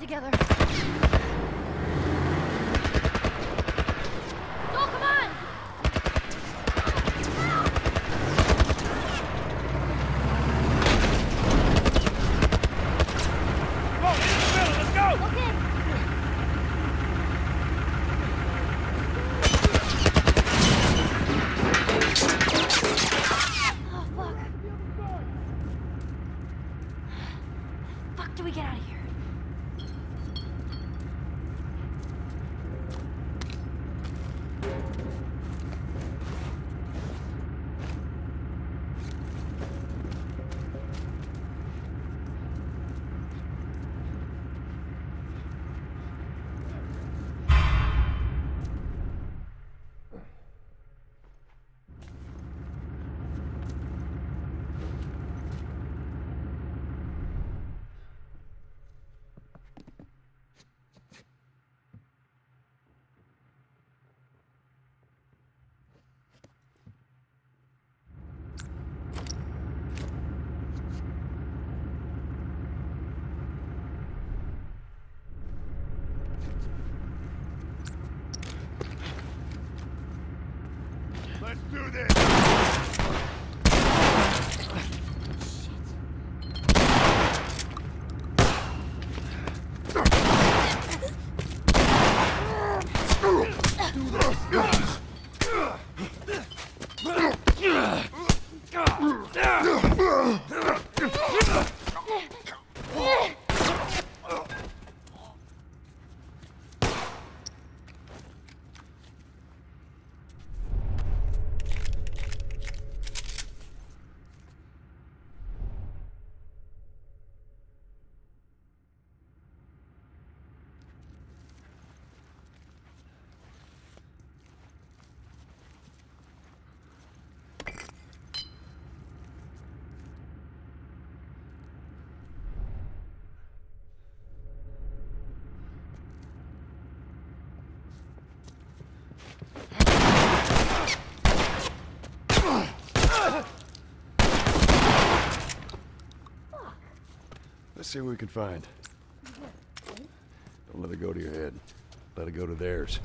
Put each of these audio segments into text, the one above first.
together. Joel, come on! Come on, in the middle, let's go! Okay. Oh, fuck. Fuck, do we get out of here? Let's do this! Let's see what we can find. Don't let it go to your head. Let it go to theirs.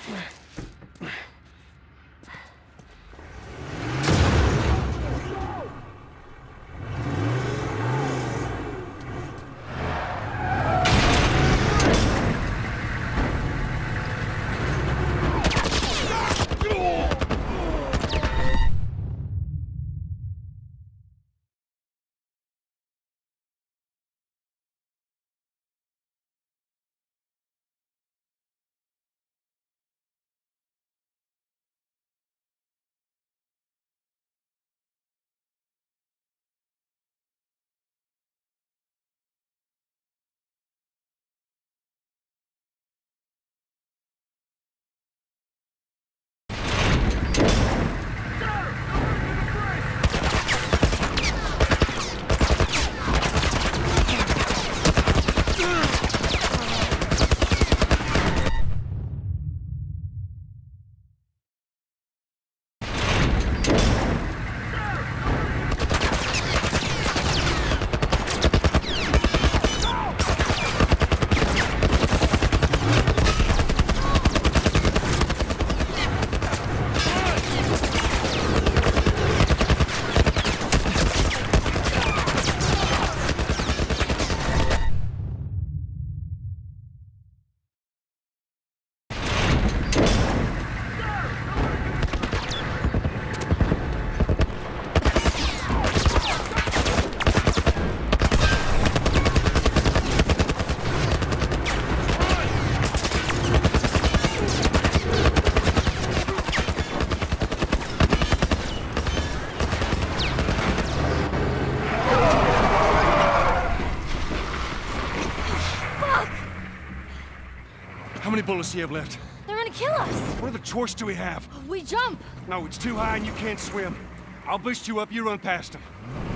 How many bullets do you have left? They're gonna kill us. What other choice do we have? We jump. No, it's too high and you can't swim. I'll boost you up, you run past them.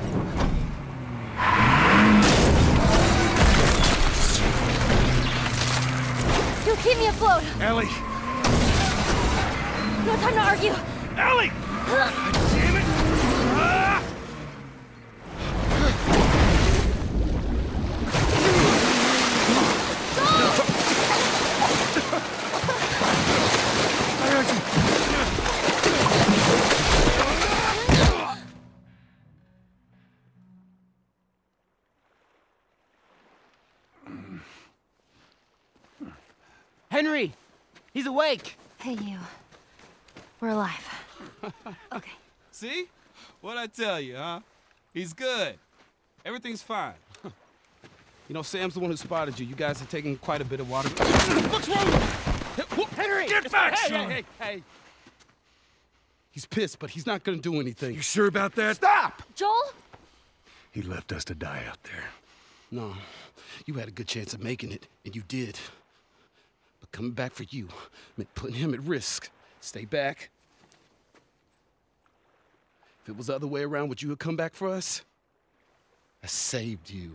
You'll keep me afloat. Ellie! No time to argue. Ellie! Damn it! Ah! Henry! He's awake! Hey, you. We're alive. Okay. See? What'd I tell you, huh? He's good. Everything's fine. You know, Sam's the one who spotted you. You guys are taking quite a bit of water. What's wrong? Henry! Get back, hey, son! Hey! He's pissed, but he's not gonna do anything. You sure about that? Stop! Joel? He left us to die out there. No, you had a good chance of making it, and you did. But coming back for you meant putting him at risk. Stay back. If it was the other way around, would you have come back for us? I saved you.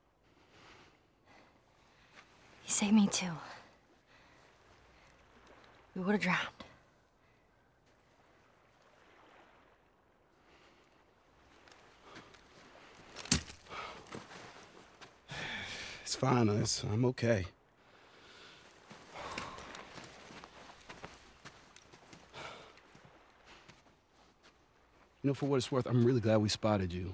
He saved me too. We would have drowned. It's fine, I'm okay. You know, for what it's worth, I'm really glad we spotted you.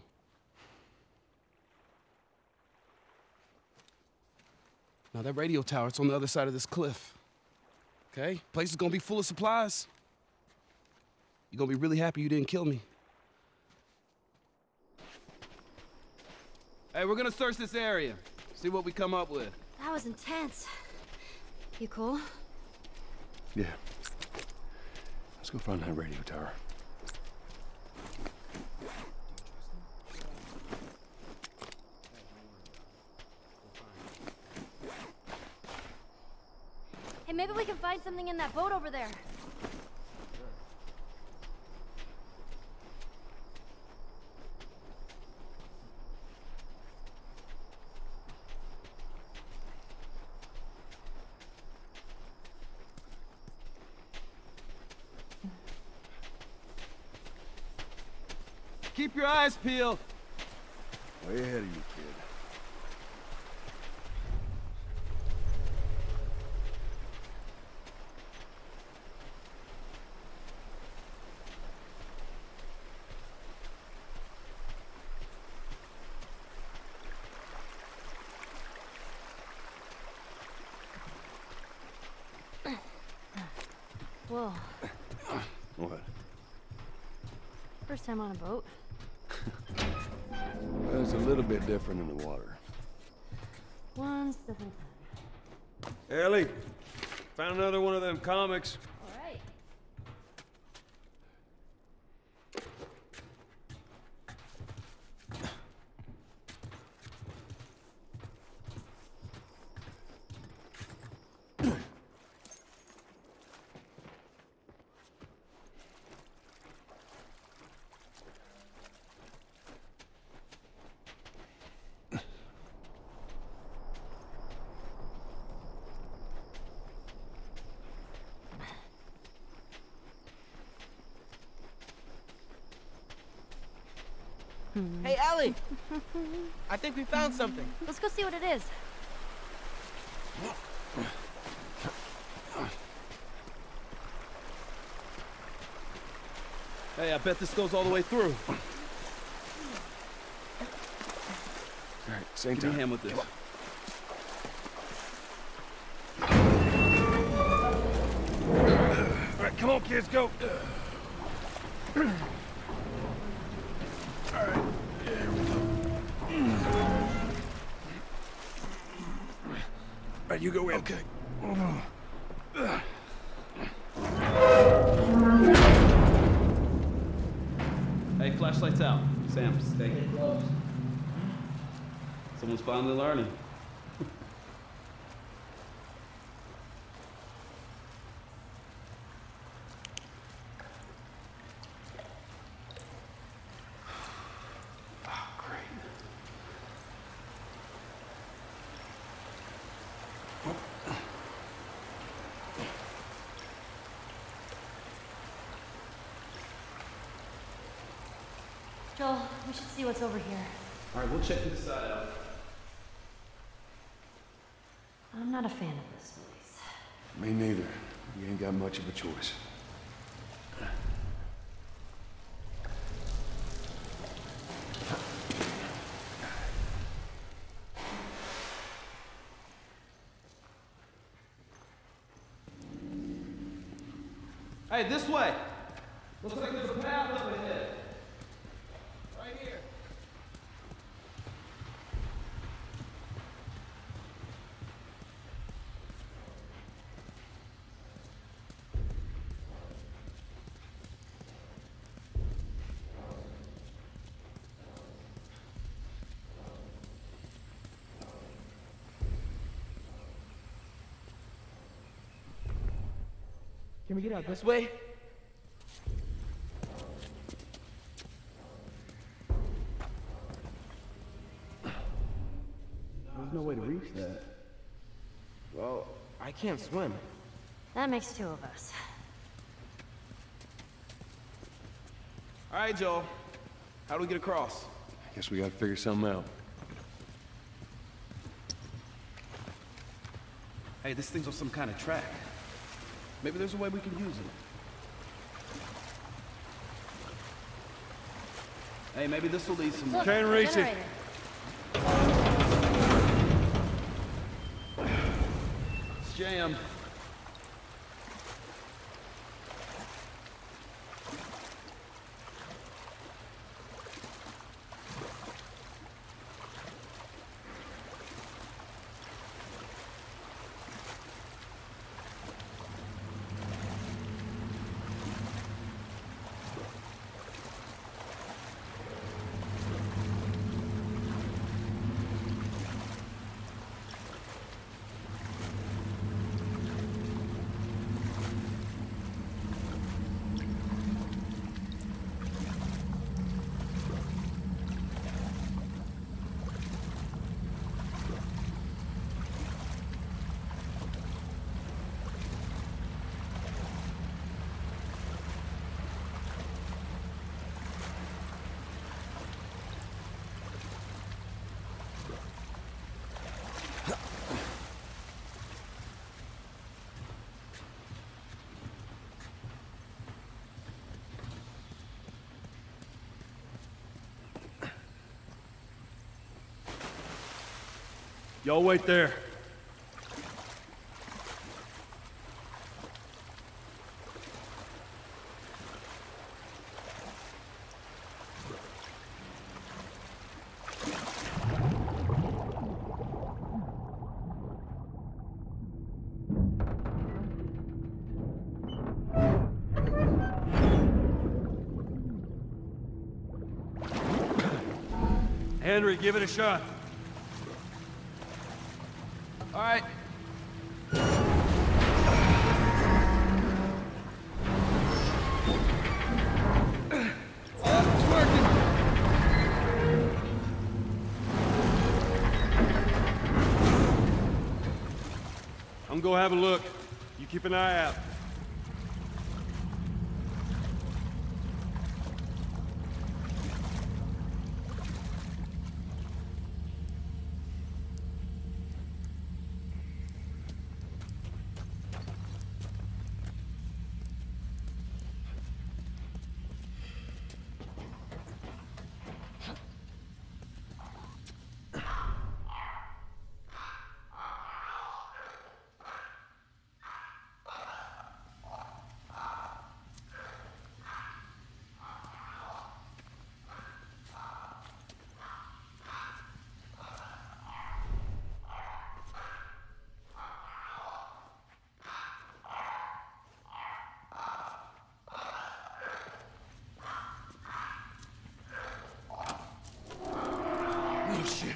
Now, that radio tower, it's on the other side of this cliff. Okay? Place is gonna be full of supplies. You're gonna be really happy you didn't kill me. Hey, we're gonna search this area. See what we come up with. That was intense. You cool? Yeah. Let's go find that radio tower. Hey, maybe we can find something in that boat over there. Keep your eyes peeled. Way ahead of you, kid. Whoa. What? First time on a boat. Well, it's a little bit different in the water. One step at a time. Ellie, found another one of them comics. All right. Hey, Ellie! I think we found something. Let's go see what it is. Hey, I bet this goes all the way through. All right, same Give me a time. hand with this. All right, come on, kids, go. All right, you go in. Okay. Hey, flashlight's out. Sam, stay close. Someone's finally learning. Joel, we should see what's over here. All right, we'll check this side out. I'm not a fan of this place. Me neither. We ain't got much of a choice. Hey, this way! Looks like there's a path up ahead. Right here. Can we get out this way? There's no way to reach that. Well, I can't swim. That makes two of us. All right, Joel. How do we get across? Guess we gotta figure something out. Hey, this thing's on some kind of track. Maybe there's a way we can use it. Hey, maybe this will lead somewhere. Look, Can't reach it. generator. It's jammed. Y'all wait there. Henry, give it a shot. All right. Yeah, it's working. I'm gonna have a look. You keep an eye out. Oh, shit.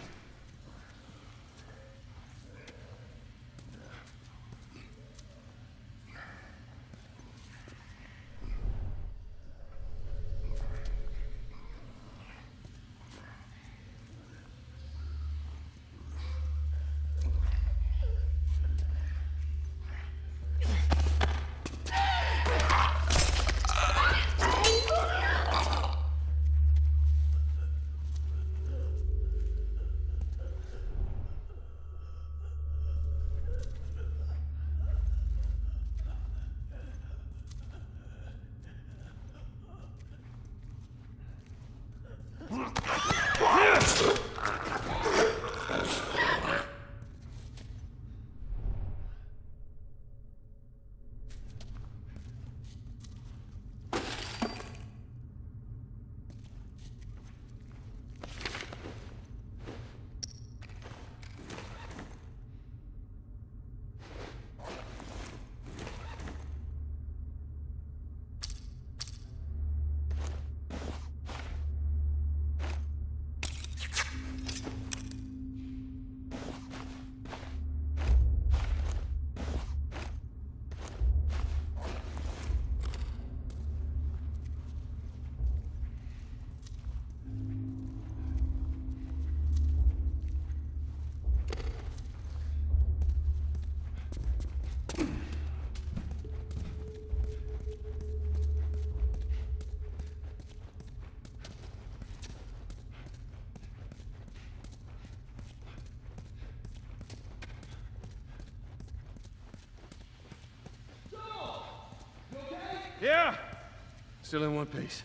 Yeah! Still in one piece.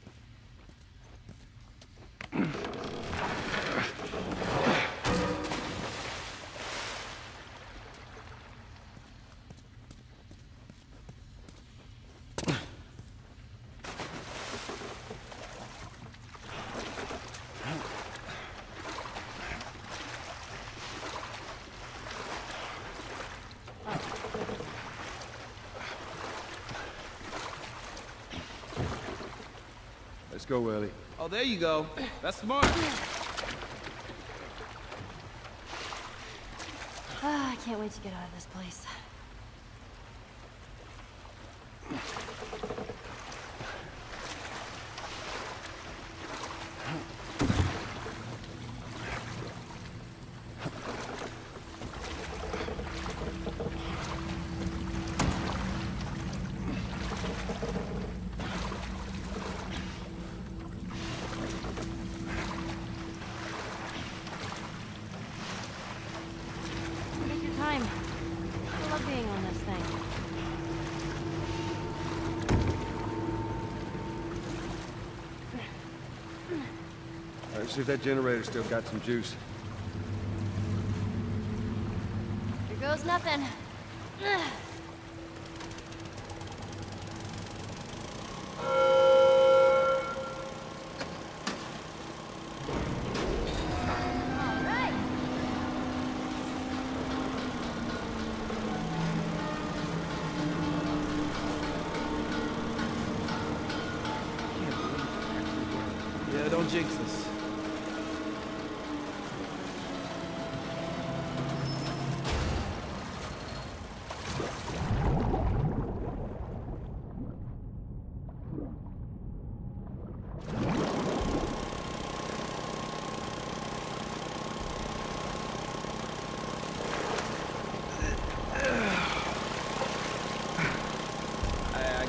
Let's go, Ellie. Oh, there you go. That's smart. Ah, I can't wait to get out of this place. Take your time. I love being on this thing. All right, see if that generator's still got some juice. Here goes nothing. Yeah, don't jinx us.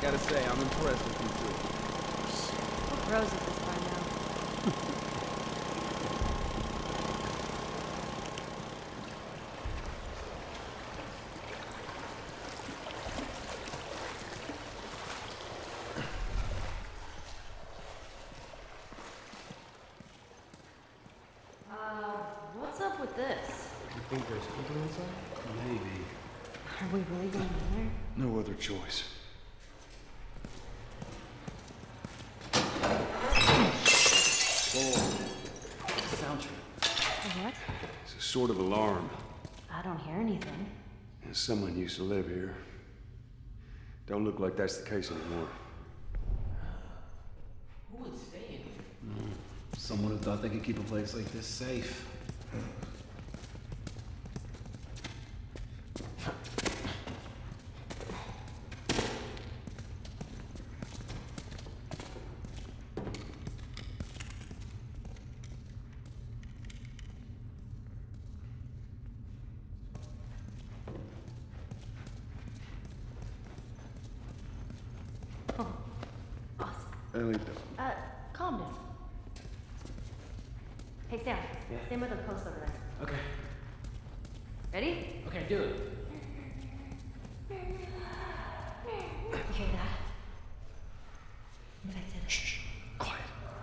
gotta say, I'm impressed with you two. What grows at this time now? What's up with this? You think there's people inside? Maybe. Are we really going in there? No other choice. Sound trip. What? It's a sort of alarm. I don't hear anything. And someone used to live here. Don't look like that's the case anymore. Who would stay in here? Someone who thought they could keep a place like this safe. Oh, awesome. Ellie, Calm down. Hey, Sam. Yeah? Stand by the post over there. Okay. Ready? Okay, do it. You hear that? Infected. shh, quiet.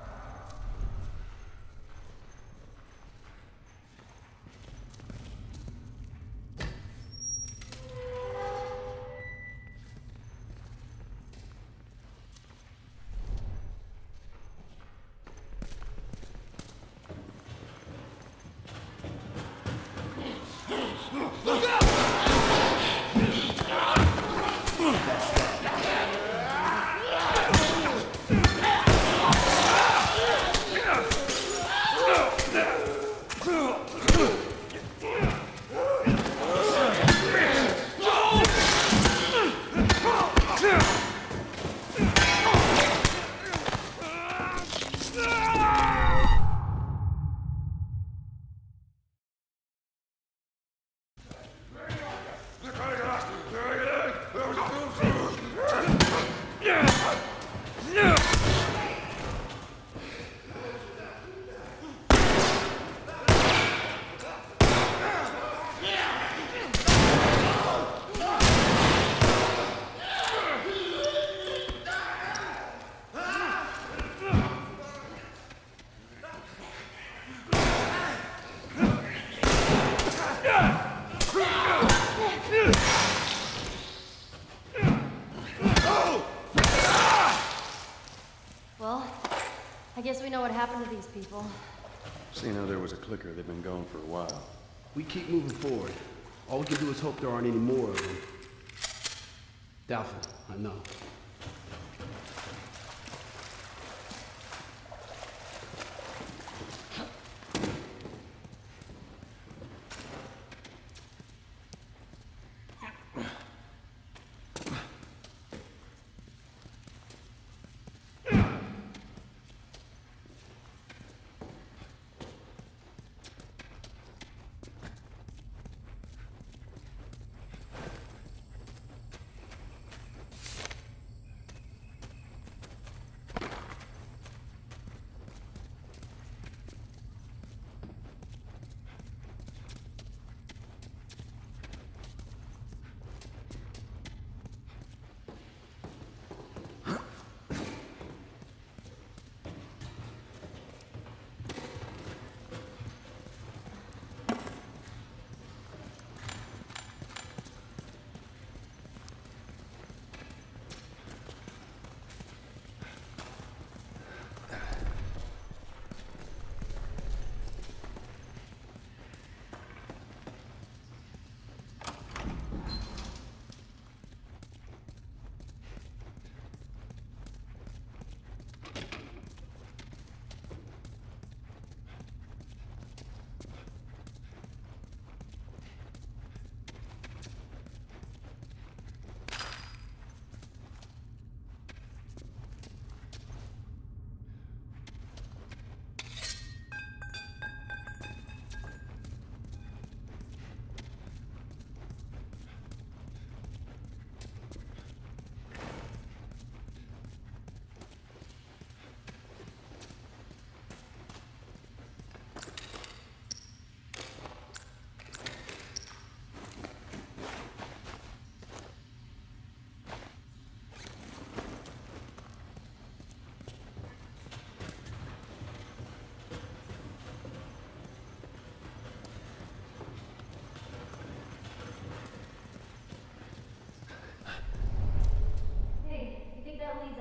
Well, I guess we know what happened to these people. Seeing how there was a clicker, they've been gone for a while. We keep moving forward. All we can do is hope there aren't any more of them. Doubtful, I know.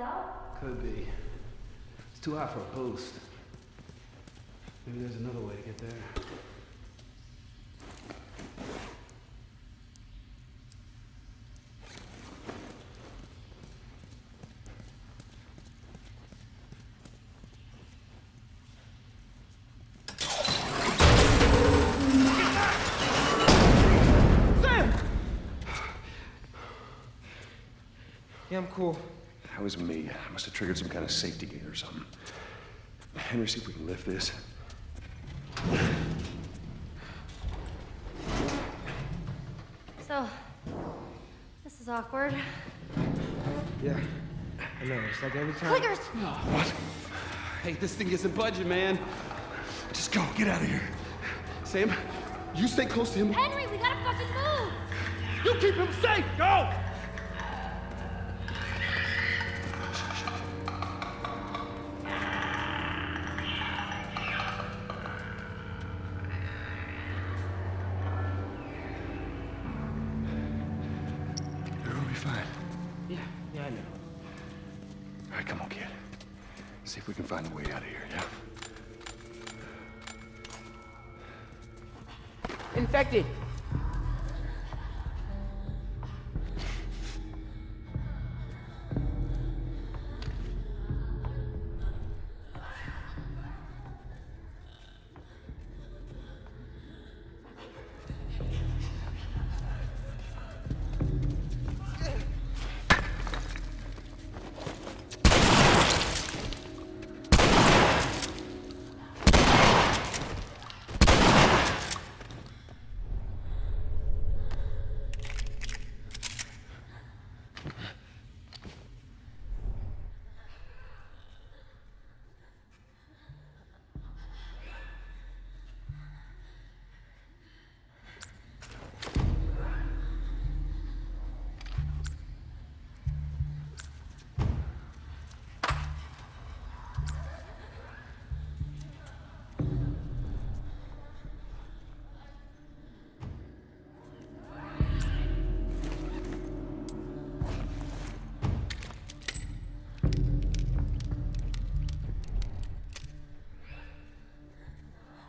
out? Could be. It's too high for a boost. Maybe there's another way to get there. Yeah, I'm cool. That was me. I must have triggered some kind of safety gate or something. Henry, see if we can lift this. So, this is awkward. Yeah, I know. It's like every time. Clickers! What? Hey, this thing isn't budging, man. Just go. Get out of here. Sam, you stay close to him. Henry, we gotta fucking move! You keep him safe! Go! We'll be fine. Yeah, I know. All right, come on, kid. See if we can find a way out of here, yeah? Infected.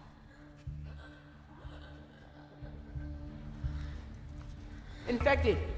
Infected.